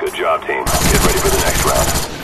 Good job, team. Get ready for the next round.